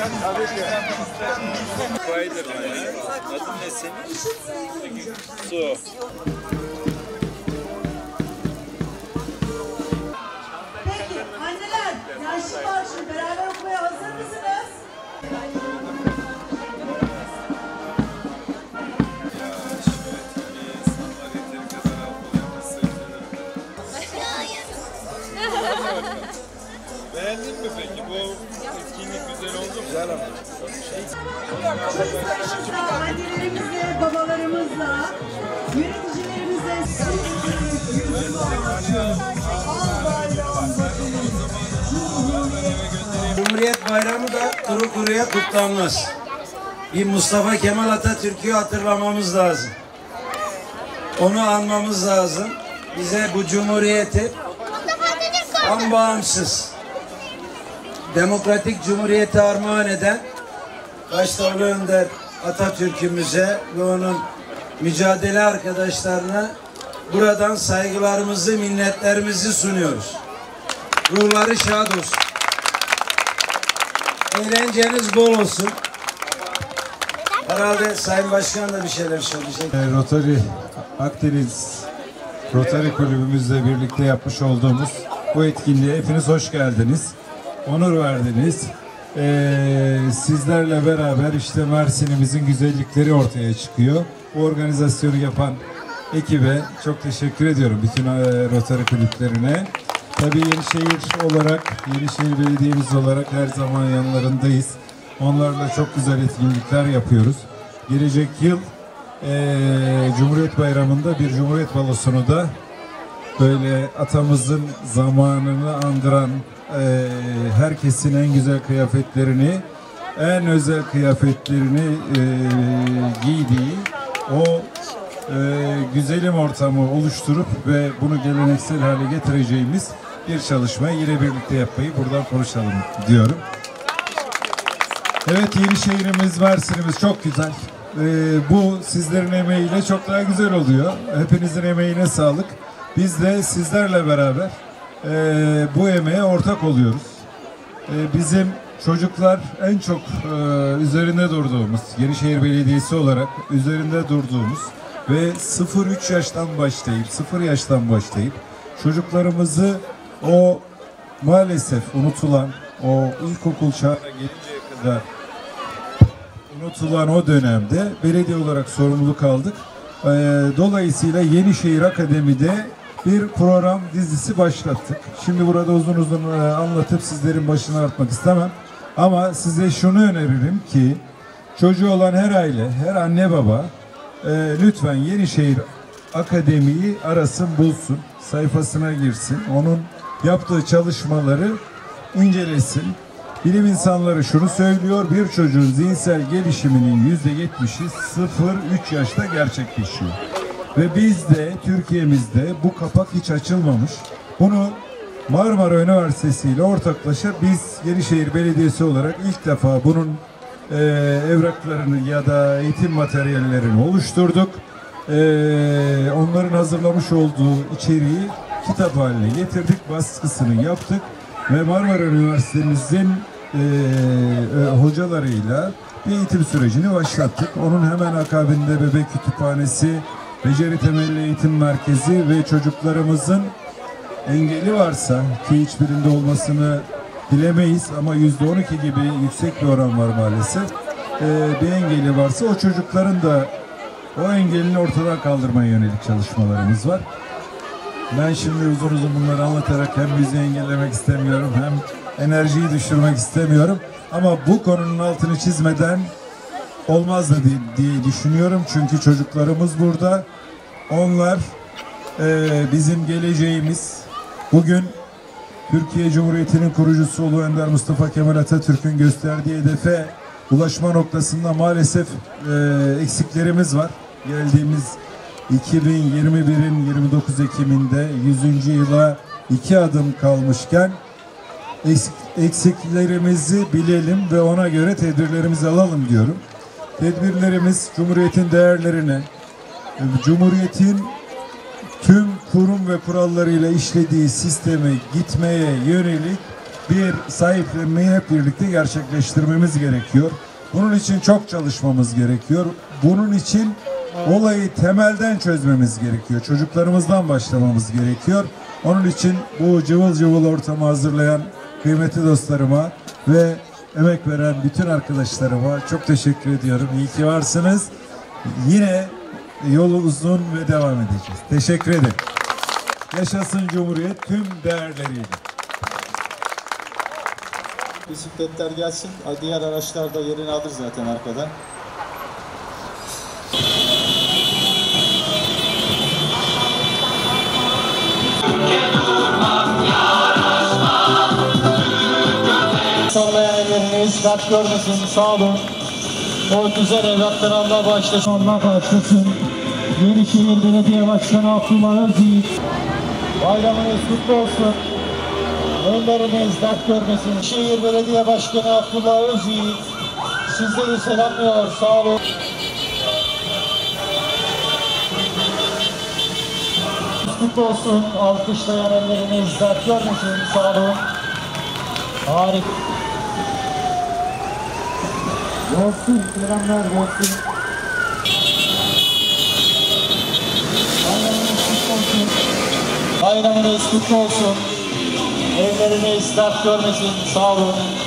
Adın ne senin? Su. Peki anneler, yaşlı var şimdi beraber okumaya hazır mısınız? Beğendin mi peki? Bu etkinlik güzel oldu mu? Güzel ama. Çocuklarımızla, annelerimizle, babalarımızla, yöneticilerimizle Cumhuriyet Bayramı da kuru kuruya kutlanmaz. Bir Mustafa Kemal Atatürk'ü hatırlamamız lazım. Onu anmamız lazım. Bize bu cumhuriyeti bağımsız, demokratik cumhuriyeti armağan eden başta Ulu Önder Atatürk'ümüze ve onun mücadele arkadaşlarına buradan saygılarımızı, minnetlerimizi sunuyoruz. Ruhları şad olsun. Eğlenceniz bol olsun. Herhalde Sayın Başkan da bir şeyler söyleyecek. Rotary Akdeniz Rotary Kulübümüzle birlikte yapmış olduğumuz bu etkinliğe hepiniz hoş geldiniz. Onur verdiniz. Sizlerle beraber işte Mersin'imizin güzellikleri ortaya çıkıyor. Bu organizasyonu yapan ekibe çok teşekkür ediyorum. Bütün Rotary kulüplerine. Tabii Yenişehir olarak, Yenişehir Belediye'miz olarak her zaman yanlarındayız. Onlarla çok güzel etkinlikler yapıyoruz. Gelecek yıl Cumhuriyet Bayramı'nda bir Cumhuriyet Balosu'nu da böyle atamızın zamanını andıran herkesin en güzel kıyafetlerini, en özel kıyafetlerini giydiği o güzelim ortamı oluşturup ve bunu geleneksel hale getireceğimiz bir çalışmayı yine birlikte yapmayı buradan konuşalım diyorum. Evet, Yenişehir'imiz, Mersin'imiz çok güzel. Bu sizlerin emeğiyle çok daha güzel oluyor. Hepinizin emeğine sağlık. Biz de sizlerle beraber bu emeğe ortak oluyoruz. Bizim çocuklar en çok üzerinde durduğumuz, Yenişehir Belediyesi olarak üzerinde durduğumuz ve 0-3 yaştan başlayıp, 0 yaştan başlayıp çocuklarımızı o maalesef unutulan, o ilkokul çağına gelinceye kadar unutulan o dönemde belediye olarak sorumluluk aldık. Dolayısıyla Yenişehir Akademi'de bir program dizisi başlattık. Şimdi burada uzun uzun anlatıp sizlerin başını artmak istemem. Ama size şunu öneririm ki çocuğu olan her aile, her anne baba lütfen Yenişehir Akademi'yi arasın, bulsun, sayfasına girsin. Onun yaptığı çalışmaları incelesin. Bilim insanları şunu söylüyor: bir çocuğun zihinsel gelişiminin %70'i 0-3 yaşta gerçekleşiyor. Ve bizde, Türkiye'mizde bu kapak hiç açılmamış. Bunu Marmara Üniversitesi ile ortaklaşa biz Yenişehir Belediyesi olarak ilk defa bunun evraklarını ya da eğitim materyallerini oluşturduk. Onların hazırlamış olduğu içeriği kitap haline getirdik, baskısını yaptık ve Marmara Üniversitemizin hocalarıyla bir eğitim sürecini başlattık. Onun hemen akabinde bebek kütüphanesi, beceri temelli eğitim merkezi ve çocuklarımızın engeli varsa, ki hiçbirinde olmasını dilemeyiz ama %12 gibi yüksek bir oran var maalesef, bir engeli varsa o çocukların da o engelini ortadan kaldırmaya yönelik çalışmalarımız var. Ben şimdi uzun uzun bunları anlatarak hem bizi engellemek istemiyorum hem enerjiyi düşürmek istemiyorum. Ama bu konunun altını çizmeden olmaz da diye düşünüyorum. Çünkü çocuklarımız burada. Onlar bizim geleceğimiz. Bugün Türkiye Cumhuriyeti'nin kurucusu Ulu Önder Mustafa Kemal Atatürk'ün gösterdiği hedefe ulaşma noktasında maalesef eksiklerimiz var. Geldiğimiz 2021'in 29 Ekim'inde 100. yıla 2 adım kalmışken eksiklerimizi bilelim ve ona göre tedbirlerimizi alalım diyorum. Tedbirlerimiz Cumhuriyet'in değerlerine, Cumhuriyet'in tüm kurum ve kurallarıyla işlediği sisteme gitmeye yönelik bir sahiplenmeyi hep birlikte gerçekleştirmemiz gerekiyor. Bunun için çok çalışmamız gerekiyor. Bunun için olayı temelden çözmemiz gerekiyor. Çocuklarımızdan başlamamız gerekiyor. Onun için bu cıvıl cıvıl ortamı hazırlayan kıymetli dostlarıma ve emek veren bütün arkadaşlarıma çok teşekkür ediyorum. İyi ki varsınız. Yine yolu uzun ve devam edeceğiz. Teşekkür ederim. Yaşasın Cumhuriyet tüm değerleriyle. Bisikletler gelsin. Diğer araçlar da yerini alır zaten arkadan. Sallayan elleriniz dert görmesin. Sağ olun. O güzel evlatları Allah bağışlasın. Allah bağışlasın. Yenişehir Belediye Başkanı Abdullah Özyiğit. Bayramınız kutlu olsun. Önleriniz dert görmesin. Şehir Belediye Başkanı Abdullah Özyiğit sizleri selamlıyor. Sağ olun. Kutlu olsun. Alkışlayan elleriniz dert görmesin. Sağ olun. Harika. Olsun. Selamlar olsun. Bayramınız kutlu olsun. Evleriniz dert görmesin. Sağ olun.